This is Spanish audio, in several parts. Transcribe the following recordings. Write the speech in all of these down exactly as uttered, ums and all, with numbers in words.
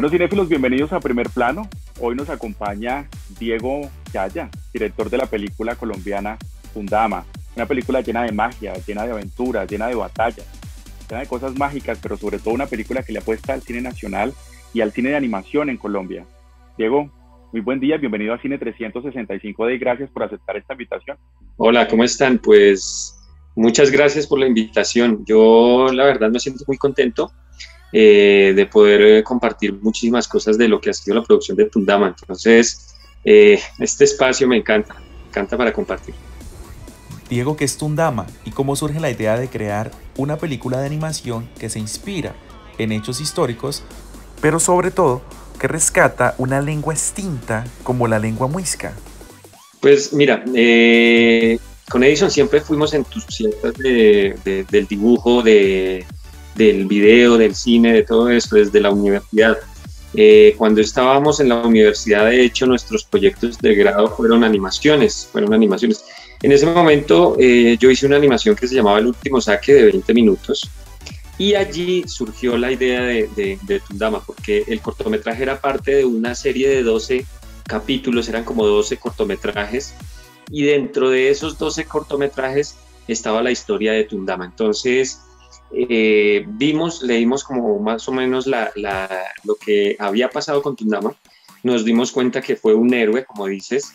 Bueno, cinéfilos, bienvenidos a Primer Plano. Hoy nos acompaña Diego Yaya, director de la película colombiana Tundama. Una película llena de magia, llena de aventuras, llena de batallas, llena de cosas mágicas, pero sobre todo una película que le apuesta al cine nacional y al cine de animación en Colombia. Diego, muy buen día, bienvenido a Cine trescientos sesenta y cinco D y gracias por aceptar esta invitación. Hola, ¿cómo están? Pues muchas gracias por la invitación. Yo la verdad me siento muy contento eh, de poder eh, compartir muchísimas cosas de lo que ha sido la producción de Tundama. Entonces, eh, este espacio me encanta, me encanta para compartir. Diego, ¿qué es Tundama y cómo surge la idea de crear una película de animación que se inspira en hechos históricos, pero sobre todo que rescata una lengua extinta como la lengua muisca? Pues mira, eh, con Edison siempre fuimos entusiastas de, de, del dibujo, de, del video, del cine, de todo esto desde la universidad. Eh, cuando estábamos en la universidad, de hecho, nuestros proyectos de grado fueron animaciones, fueron animaciones. En ese momento eh, yo hice una animación que se llamaba El Último Saque de veinte minutos y allí surgió la idea de, de, de Tundama, porque el cortometraje era parte de una serie de doce capítulos, eran como doce cortometrajes, y dentro de esos doce cortometrajes estaba la historia de Tundama. Entonces eh, vimos, leímos como más o menos la, la, lo que había pasado con Tundama, nos dimos cuenta que fue un héroe, como dices,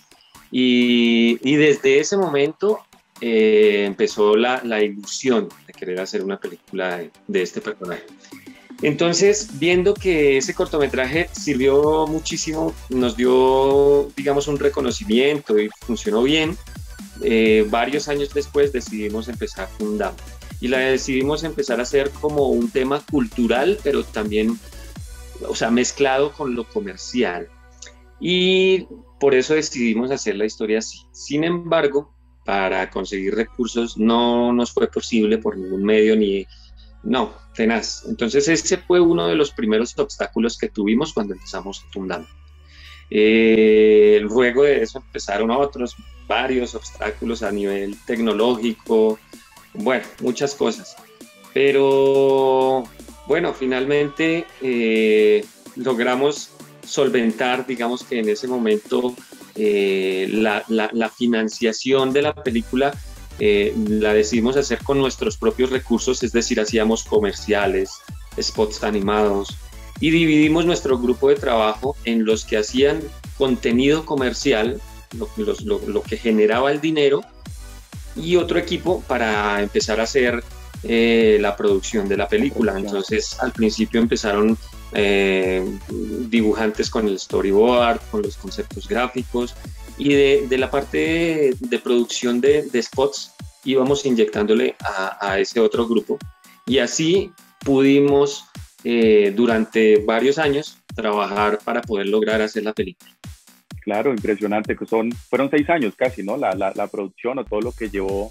y, y desde ese momento eh, empezó la, la ilusión de querer hacer una película de, de este personaje. Entonces, viendo que ese cortometraje sirvió muchísimo, nos dio, digamos, un reconocimiento y funcionó bien, eh, varios años después decidimos empezar Tundama. Y la decidimos empezar a hacer como un tema cultural, pero también, o sea, mezclado con lo comercial. Y por eso decidimos hacer la historia así. Sin embargo, para conseguir recursos no nos fue posible por ningún medio ni... No, tenaz. Entonces ese fue uno de los primeros obstáculos que tuvimos cuando empezamos Tundama. Eh, luego de eso empezaron otros, varios obstáculos a nivel tecnológico, bueno, muchas cosas. Pero bueno, finalmente eh, logramos solventar, digamos que en ese momento, eh, la, la, la financiación de la película. Eh, la decidimos hacer con nuestros propios recursos, es decir, hacíamos comerciales, spots animados y dividimos nuestro grupo de trabajo en los que hacían contenido comercial, lo, los, lo, lo que generaba el dinero, y otro equipo para empezar a hacer eh, la producción de la película. Entonces al principio empezaron eh, dibujantes con el storyboard, con los conceptos gráficos, y de, de la parte de, de producción de, de spots íbamos inyectándole a, a ese otro grupo, y así pudimos eh, durante varios años trabajar para poder lograr hacer la película. Claro, impresionante, que son, fueron seis años casi, ¿no? La, la, la producción o todo lo que llevó,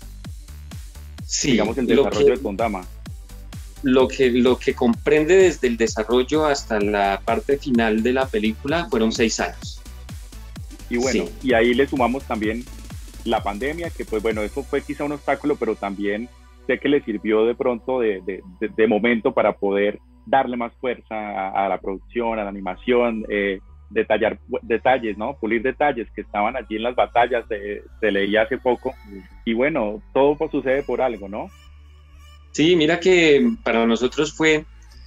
sí, digamos, el desarrollo que, de Tundama. Lo que, lo que comprende desde el desarrollo hasta la parte final de la película fueron seis años. Y bueno, sí. Y ahí le sumamos también la pandemia, que pues bueno, eso fue quizá un obstáculo, pero también sé que le sirvió de pronto de, de, de, de momento para poder darle más fuerza a, a la producción, a la animación, eh, detallar detalles, ¿no? Pulir detalles que estaban allí en las batallas, se, se leía hace poco, y bueno, todo pues sucede por algo, ¿no? Sí, mira que para nosotros fue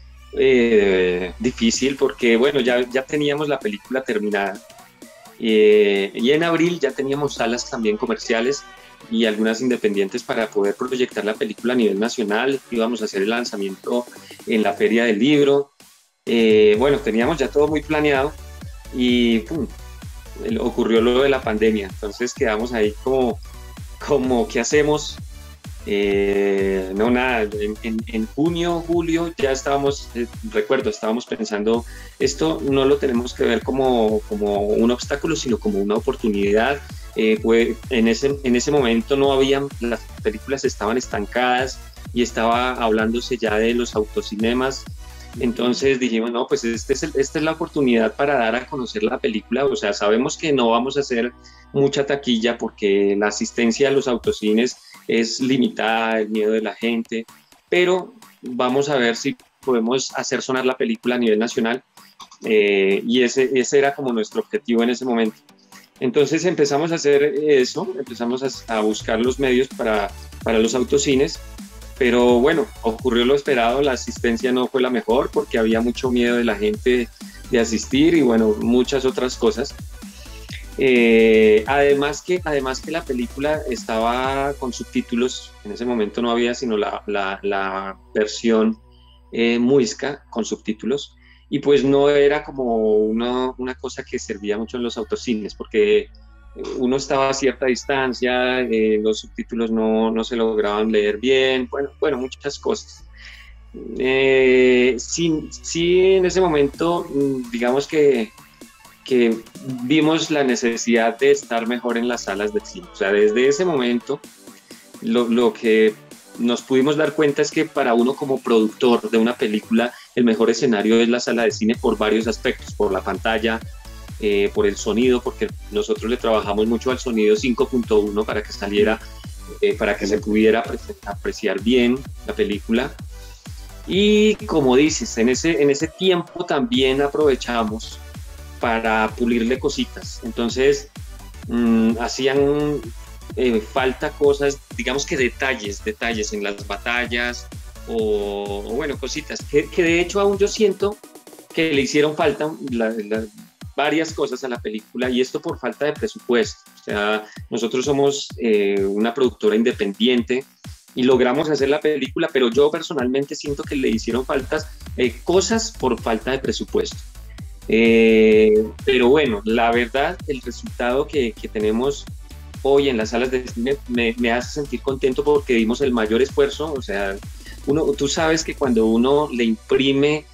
eh, difícil porque bueno, ya, ya teníamos la película terminada. Eh, y en abril ya teníamos salas también comerciales y algunas independientes para poder proyectar la película a nivel nacional. Íbamos a hacer el lanzamiento en la Feria del Libro. Eh, bueno, teníamos ya todo muy planeado y pum, ocurrió lo de la pandemia. Entonces quedamos ahí como, como ¿qué hacemos? Eh, no, nada, en, en, en junio, julio ya estábamos, eh, recuerdo, estábamos pensando, esto no lo tenemos que ver como, como un obstáculo, sino como una oportunidad. Eh, fue, en, ese, en ese momento no habían, las películas estaban estancadas y estaba hablándose ya de los autocinemas. Entonces dijimos, no, pues este es el, esta es la oportunidad para dar a conocer la película. O sea, sabemos que no vamos a hacer mucha taquilla porque la asistencia a los autocines es limitada, el miedo de la gente, pero vamos a ver si podemos hacer sonar la película a nivel nacional Eh, y ese, ese era como nuestro objetivo en ese momento. Entonces empezamos a hacer eso, empezamos a, a buscar los medios para, para los autocines, pero bueno, ocurrió lo esperado, la asistencia no fue la mejor porque había mucho miedo de la gente de asistir y bueno, muchas otras cosas. Eh, además, que, además que la película estaba con subtítulos, en ese momento no había sino la, la, la versión eh, muisca con subtítulos, y pues no era como una, una cosa que servía mucho en los autocines, porque uno estaba a cierta distancia, eh, los subtítulos no, no se lograban leer bien, bueno, bueno muchas cosas. Eh, sí, sí, en ese momento, digamos que que vimos la necesidad de estar mejor en las salas de cine. O sea, desde ese momento, lo, lo que nos pudimos dar cuenta es que para uno como productor de una película, el mejor escenario es la sala de cine por varios aspectos, por la pantalla, eh, por el sonido, porque nosotros le trabajamos mucho al sonido cinco punto uno para que saliera, eh, para que se pudiera apreciar bien la película. Y como dices, en ese, en ese tiempo también aprovechamos para pulirle cositas. Entonces, mmm, hacían eh, falta cosas, digamos que detalles, detalles en las batallas o, o bueno, cositas que, que de hecho aún yo siento que le hicieron falta la, la, varias cosas a la película, y esto por falta de presupuesto. O sea, nosotros somos eh, una productora independiente y logramos hacer la película, pero yo personalmente siento que le hicieron faltas eh, cosas por falta de presupuesto. Eh, pero bueno, la verdad, el resultado que, que tenemos hoy en las salas de cine me, me hace sentir contento porque dimos el mayor esfuerzo. O sea, uno, tú sabes que cuando uno le imprime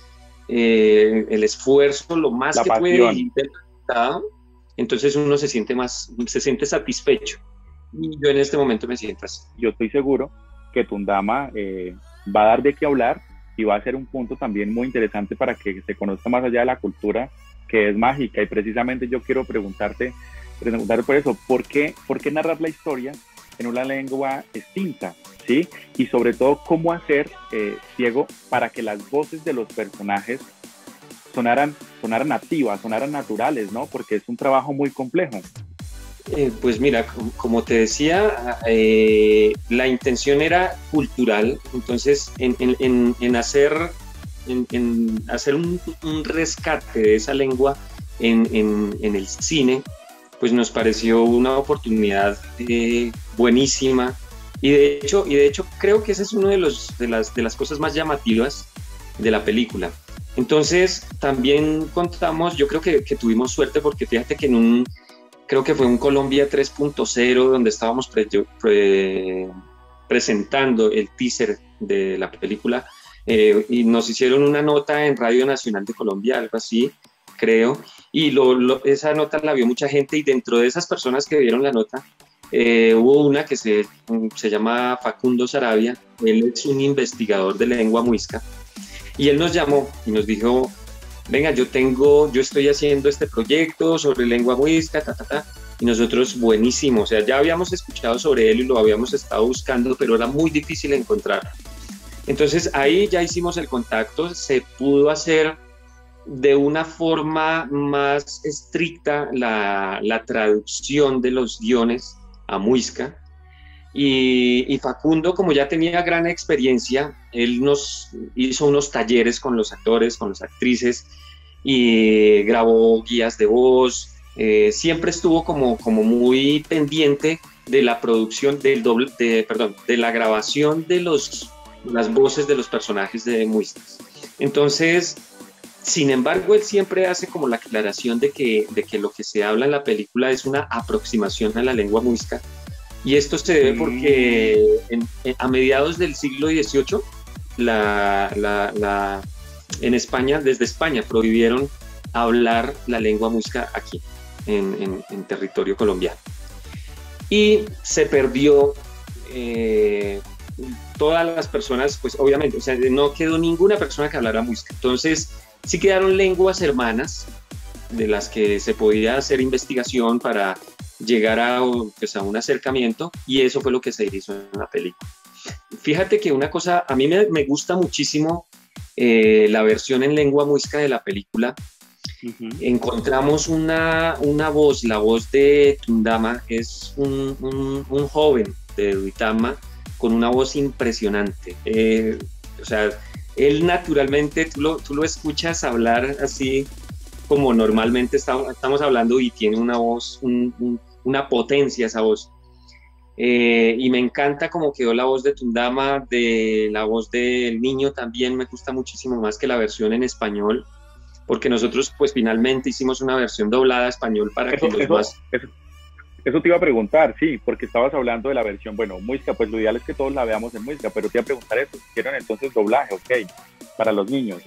eh, el esfuerzo lo más la que pasión. puede y el resultado, entonces uno se siente más, se siente satisfecho, y yo en este momento me siento así. Yo estoy seguro que Tundama eh, va a dar de qué hablar y va a ser un punto también muy interesante para que se conozca más allá de la cultura, que es mágica. Y precisamente yo quiero preguntarte, preguntarte por eso, ¿por qué, por qué narrar la historia en una lengua extinta? ¿Sí? Y sobre todo, ¿cómo hacer, eh, Diego, para que las voces de los personajes sonaran, sonaran nativas, sonaran naturales, ¿no? Porque es un trabajo muy complejo. Eh, pues mira, como, como te decía, eh, la intención era cultural. Entonces en, en, en, en hacer, en, en hacer un, un rescate de esa lengua en, en, en el cine, pues nos pareció una oportunidad eh, buenísima, y de hecho, y de hecho creo que ese es uno de, los, de, las, de las cosas más llamativas de la película. Entonces también contamos, yo creo que, que tuvimos suerte, porque fíjate que en un creo que fue un Colombia tres punto cero donde estábamos pre, pre, presentando el teaser de la película, eh, y nos hicieron una nota en Radio Nacional de Colombia, algo así, creo, y lo, lo, esa nota la vio mucha gente, y dentro de esas personas que vieron la nota, eh, hubo una que se, se llama Facundo Saravia. Él es un investigador de lengua muisca, y él nos llamó y nos dijo: venga, yo tengo, yo estoy haciendo este proyecto sobre lengua muisca, ta, ta, ta, y nosotros, buenísimo. O sea, ya habíamos escuchado sobre él y lo habíamos estado buscando, pero era muy difícil encontrar. Entonces ahí ya hicimos el contacto, se pudo hacer de una forma más estricta la, la traducción de los guiones a muisca, y, y Facundo, como ya tenía gran experiencia, él nos hizo unos talleres con los actores, con las actrices, y grabó guías de voz. Eh, siempre estuvo como, como muy pendiente de la producción, del doble, de, perdón, de la grabación de los, las voces de los personajes de muiscas. Entonces, sin embargo, él siempre hace como la aclaración de que, de que lo que se habla en la película es una aproximación a la lengua muisca, y esto se debe porque en, en, a mediados del siglo dieciocho, la, la, la, en España, desde España, prohibieron hablar la lengua muisca aquí, en, en, en territorio colombiano. Y se perdió eh, todas las personas, pues obviamente, o sea, no quedó ninguna persona que hablara muisca. Entonces, sí quedaron lenguas hermanas de las que se podía hacer investigación para llegar a, pues, a un acercamiento, y eso fue lo que se hizo en la película. Fíjate que una cosa, a mí me, me gusta muchísimo eh, la versión en lengua muisca de la película, Uh-huh. Encontramos una, una voz, la voz de Tundama, es un, un, un joven de Duitama con una voz impresionante. Eh, o sea, él naturalmente, tú lo, tú lo escuchas hablar así como normalmente estamos, estamos hablando, y tiene una voz, un, un, una potencia esa voz. Eh, y me encanta cómo quedó la voz de Tundama, de la voz del niño también me gusta muchísimo más que la versión en español, porque nosotros pues finalmente hicimos una versión doblada a español para eso, que los eso, más... Eso, eso te iba a preguntar, sí, porque estabas hablando de la versión, bueno, música, pues lo ideal es que todos la veamos en música, pero te iba a preguntar eso, ¿hicieron entonces doblaje, ok, para los niños?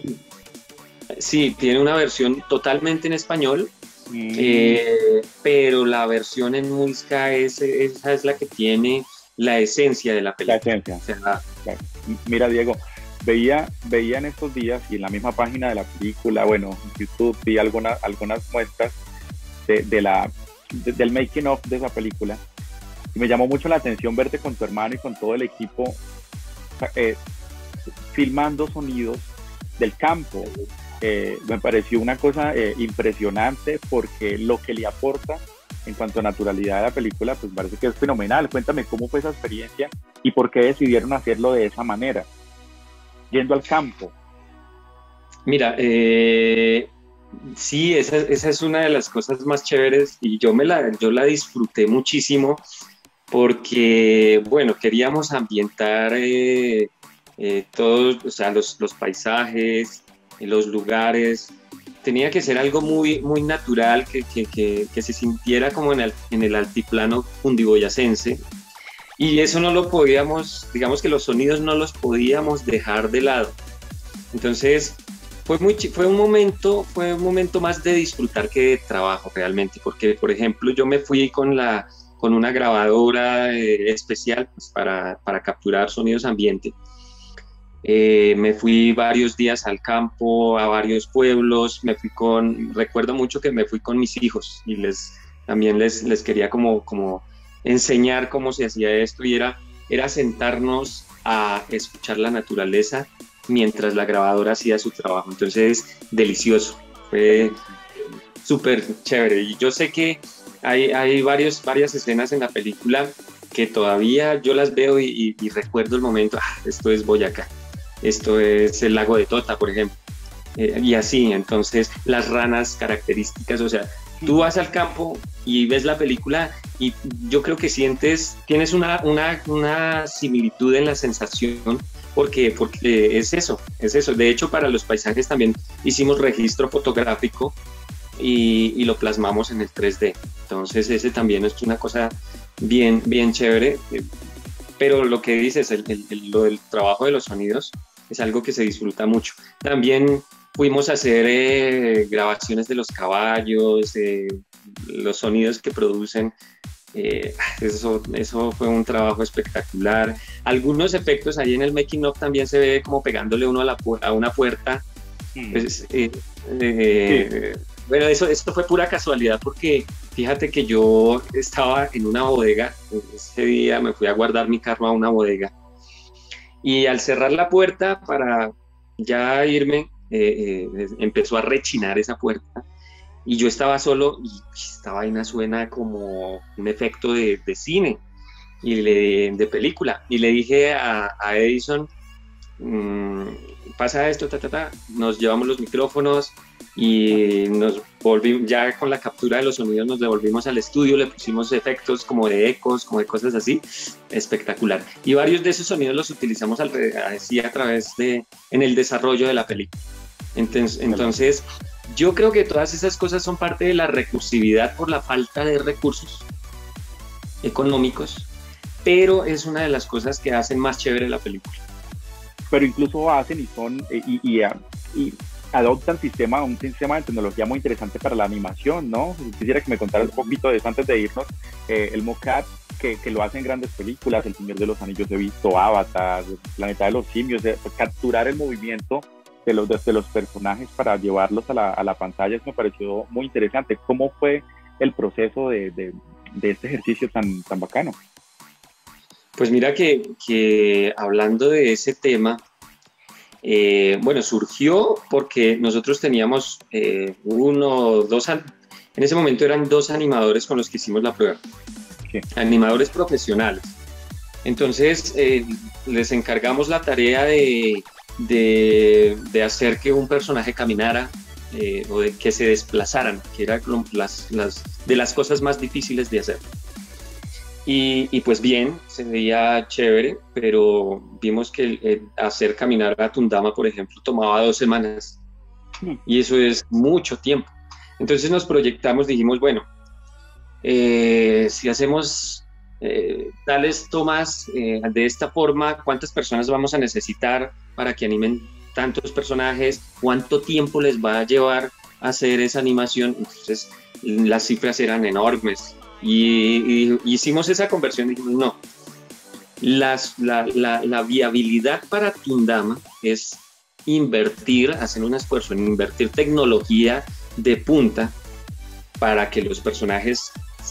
Sí, tiene una versión totalmente en español, mm. eh, pero la versión en música es, esa es la que tiene la esencia de la película. La esencia. O sea, la... Claro. Mira, Diego, veía, veía en estos días y en la misma página de la película, bueno, en YouTube vi alguna, algunas muestras de, de la, de, del making of de esa película, y me llamó mucho la atención verte con tu hermano y con todo el equipo eh, filmando sonidos del campo. Eh, me pareció una cosa eh, impresionante, porque lo que le aporta en cuanto a naturalidad de la película, pues parece que es fenomenal. Cuéntame cómo fue esa experiencia y por qué decidieron hacerlo de esa manera, yendo al campo. Mira, eh, sí, esa, esa es una de las cosas más chéveres, y yo, me la, yo la disfruté muchísimo porque, bueno, queríamos ambientar eh, eh, todos, o sea, los, los paisajes, los lugares. Tenía que ser algo muy, muy natural, que, que, que, que se sintiera como en el, en el altiplano cundiboyacense, y eso no lo podíamos, digamos que los sonidos no los podíamos dejar de lado. Entonces fue, muy, fue, un momento, fue un momento más de disfrutar que de trabajo realmente, porque por ejemplo yo me fui con, la, con una grabadora eh, especial pues, para, para capturar sonidos ambiente. Eh, me fui varios días al campo, a varios pueblos, me fui con, recuerdo mucho que me fui con mis hijos, y les, también les, les quería como, como enseñar cómo se hacía esto, y era, era sentarnos a escuchar la naturaleza mientras la grabadora hacía su trabajo. Entonces, delicioso, fue súper chévere. Y yo sé que hay, hay varios, varias escenas en la película que todavía yo las veo y, y, y recuerdo el momento, ah, esto es Boyacá. Esto es el lago de Tota, por ejemplo, eh, y así. Entonces las ranas características, o sea, tú vas al campo y ves la película y yo creo que sientes, tienes una, una, una similitud en la sensación, porque, porque es eso, es eso. De hecho, para los paisajes también hicimos registro fotográfico y, y lo plasmamos en el tres D. Entonces ese también es una cosa bien, bien chévere. Pero lo que dices, el, el, el, lo del trabajo de los sonidos es algo que se disfruta mucho. También fuimos a hacer eh, grabaciones de los caballos, eh, los sonidos que producen. Eh, eso, eso fue un trabajo espectacular. Algunos efectos ahí en el making of también se ve como pegándole uno a, la, a una puerta. Mm. Pues, eh, eh, sí. Bueno, eso, eso fue pura casualidad, porque fíjate que yo estaba en una bodega, ese día me fui a guardar mi carro a una bodega, y al cerrar la puerta para ya irme, eh, eh, empezó a rechinar esa puerta, y yo estaba solo, y esta vaina suena como un efecto de, de cine, y le, de película, y le dije a, a Edison, mmm, pasa esto, ta, ta, ta, nos llevamos los micrófonos, y nos volvimos, ya con la captura de los sonidos nos devolvimos al estudio, le pusimos efectos como de ecos, como de cosas así, espectacular. Y varios de esos sonidos los utilizamos al, así a través de, en el desarrollo de la película. Entonces, entonces, yo creo que todas esas cosas son parte de la recursividad por la falta de recursos económicos, pero es una de las cosas que hacen más chévere la película. Pero incluso hacen y son, y, y, y, y adoptan sistema, un sistema de tecnología muy interesante para la animación, ¿no? Quisiera que me contaras un poquito de eso antes de irnos. Eh, el mocap, que, que lo hacen grandes películas, El Señor de los Anillos he visto, Avatar, Planeta de los Simios, de, pues, capturar el movimiento de los, de, de los personajes para llevarlos a la, a la pantalla, eso me pareció muy interesante. ¿Cómo fue el proceso de, de, de este ejercicio tan, tan bacano? Pues mira que, que hablando de ese tema, Eh, bueno, surgió porque nosotros teníamos eh, uno, dos, en ese momento eran dos animadores con los que hicimos la prueba, Sí. animadores profesionales. Entonces eh, les encargamos la tarea de, de, de hacer que un personaje caminara eh, o de que se desplazaran, que era las, las, de las cosas más difíciles de hacer. Y, y pues bien, se veía chévere, pero vimos que el, el hacer caminar a Tundama, por ejemplo, tomaba dos semanas y eso es mucho tiempo. Entonces nos proyectamos, dijimos, bueno, eh, si hacemos eh, tales tomas eh, de esta forma, ¿cuántas personas vamos a necesitar para que animen tantos personajes? ¿Cuánto tiempo les va a llevar a hacer esa animación? Entonces las cifras eran enormes. Y, y hicimos esa conversión y dijimos, no, las, la, la, la viabilidad para Tundama es invertir, hacer un esfuerzo en invertir tecnología de punta para que los personajes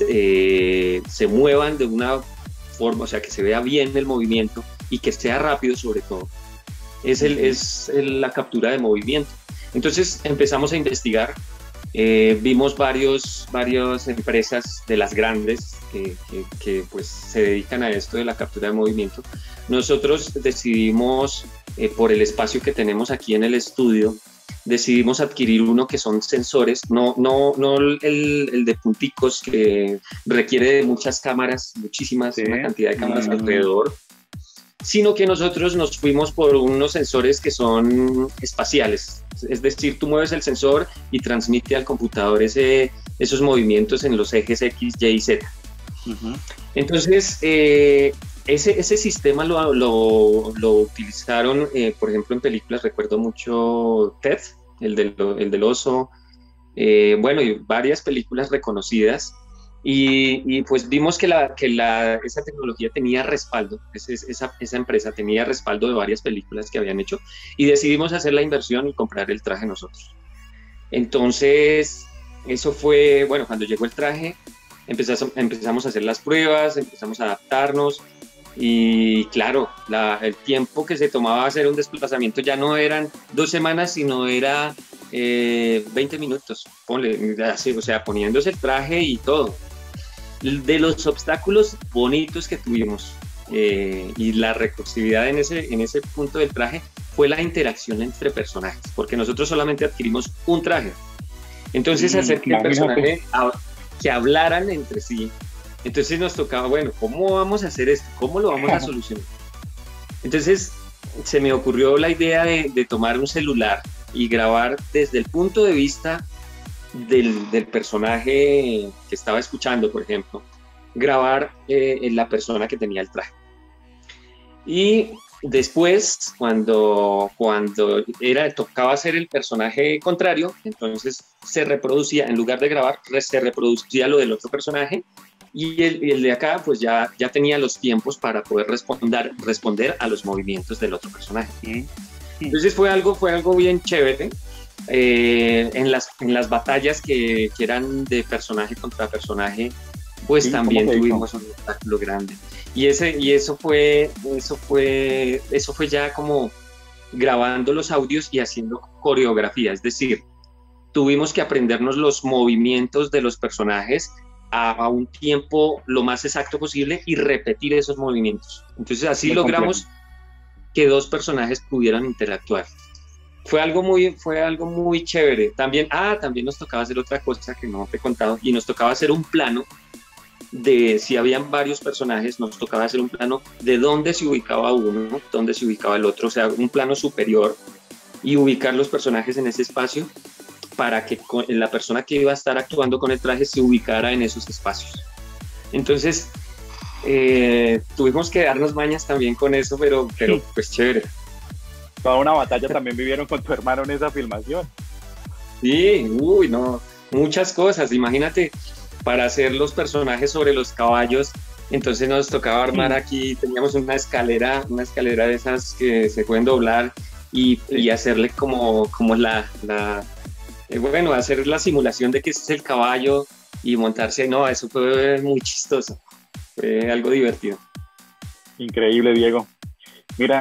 eh, se muevan de una forma, o sea, que se vea bien el movimiento y que sea rápido sobre todo. Es, el, es el, la captura de movimiento. Entonces empezamos a investigar. Eh, vimos varios, varias empresas de las grandes que, que, que pues, se dedican a esto de la captura de movimiento. Nosotros decidimos, eh, por el espacio que tenemos aquí en el estudio, decidimos adquirir uno que son sensores, no, no, no el, el de punticos que requiere de muchas cámaras, muchísimas, sí. Una cantidad de cámaras mm. alrededor, sino que nosotros nos fuimos por unos sensores que son espaciales. Es decir, tú mueves el sensor y transmite al computador ese, esos movimientos en los ejes X, Y y Z. Uh-huh. Entonces, eh, ese, ese sistema lo, lo, lo utilizaron, eh, por ejemplo, en películas, recuerdo mucho Ted, el del, el del oso, eh, bueno, y varias películas reconocidas. Y, y pues vimos que, la, que la, esa tecnología tenía respaldo, esa, esa, esa empresa tenía respaldo de varias películas que habían hecho y decidimos hacer la inversión y comprar el traje nosotros. Entonces, eso fue, bueno, cuando llegó el traje, empezamos, empezamos a hacer las pruebas, empezamos a adaptarnos y claro, la, el tiempo que se tomaba hacer un desplazamiento ya no eran dos semanas, sino era eh, veinte minutos, ponle, así, o sea, poniéndose el traje y todo. De los obstáculos bonitos que tuvimos eh, y la recursividad en ese, en ese punto del traje fue la interacción entre personajes, porque nosotros solamente adquirimos un traje. Entonces, mm, hacer que el personaje hab- que hablaran entre sí. Entonces nos tocaba, bueno, ¿cómo vamos a hacer esto? ¿Cómo lo vamos a solucionar? Entonces se me ocurrió la idea de, de tomar un celular y grabar desde el punto de vista Del, del personaje que estaba escuchando, por ejemplo, grabar eh, en la persona que tenía el traje. Y después, cuando, cuando era, tocaba hacer el personaje contrario, entonces se reproducía, en lugar de grabar, se reproducía lo del otro personaje y el, y el de acá pues ya, ya tenía los tiempos para poder responder, responder a los movimientos del otro personaje. Entonces fue algo, fue algo bien chévere. Eh, en, las, en las batallas que, que eran de personaje contra personaje, pues sí, también tuvimos un obstáculo grande. Y, ese, y eso, fue, eso, fue, eso fue ya como grabando los audios y haciendo coreografía, es decir, tuvimos que aprendernos los movimientos de los personajes a, a un tiempo lo más exacto posible y repetir esos movimientos. Entonces así Muy logramos complejo. Que dos personajes pudieran interactuar. Fue algo muy, fue algo muy chévere. También, ah, también nos tocaba hacer otra cosa que no te he contado, y nos tocaba hacer un plano de, si habían varios personajes, nos tocaba hacer un plano de dónde se ubicaba uno, dónde se ubicaba el otro, o sea, un plano superior, y ubicar los personajes en ese espacio para que la persona que iba a estar actuando con el traje se ubicara en esos espacios. Entonces, eh, tuvimos que darnos mañas también con eso, pero, pero sí. Pues chévere. Toda una batalla también vivieron con tu hermano en esa filmación. Sí, uy, no, muchas cosas. Imagínate, para hacer los personajes sobre los caballos, entonces nos tocaba armar aquí, teníamos una escalera, una escalera de esas que se pueden doblar y, sí. y hacerle como, como la, la eh, bueno, hacer la simulación de que ese es el caballo y montarse. No, eso fue muy chistoso, fue algo divertido. Increíble, Diego. Mira,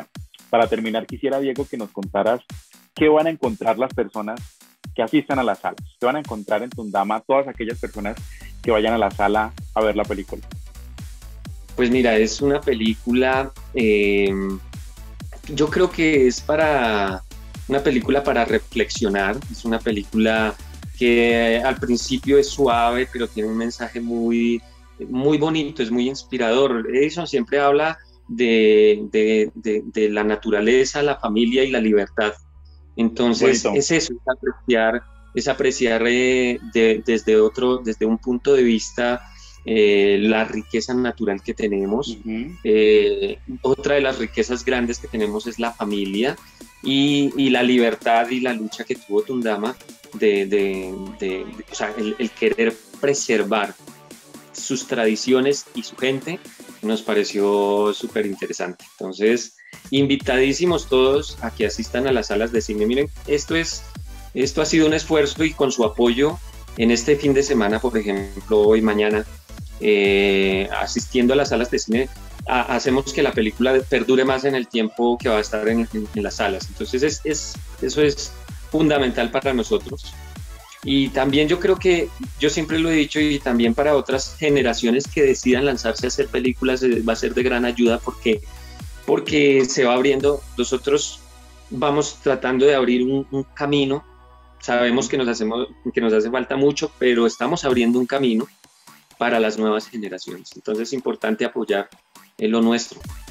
para terminar, quisiera, Diego, que nos contaras qué van a encontrar las personas que asistan a las salas, qué van a encontrar en Tundama todas aquellas personas que vayan a la sala a ver la película. Pues mira, es una película, eh, yo creo que es para una película para reflexionar, es una película que al principio es suave, pero tiene un mensaje muy, muy bonito, es muy inspirador. Edison siempre habla de, de, de, de la naturaleza, la familia y la libertad. Entonces, bonito. es eso, es apreciar, es apreciar eh, de, desde, otro, desde un punto de vista eh, la riqueza natural que tenemos. Uh-huh. eh, otra de las riquezas grandes que tenemos es la familia y, y la libertad y la lucha que tuvo Tundama de, de, de, de o sea, el, el querer preservar sus tradiciones y su gente nos pareció súper interesante. Entonces, invitadísimos todos a que asistan a las salas de cine. Miren, esto, es, esto ha sido un esfuerzo y con su apoyo en este fin de semana, por ejemplo, hoy, mañana, eh, asistiendo a las salas de cine, a, hacemos que la película perdure más en el tiempo que va a estar en, en, en las salas. Entonces, es, es, eso es fundamental para nosotros. Y también yo creo que, yo siempre lo he dicho, y también para otras generaciones que decidan lanzarse a hacer películas, va a ser de gran ayuda porque, porque se va abriendo, nosotros vamos tratando de abrir un, un camino, sabemos que nos, hacemos, que nos hace falta mucho, pero estamos abriendo un camino para las nuevas generaciones, entonces es importante apoyar en lo nuestro.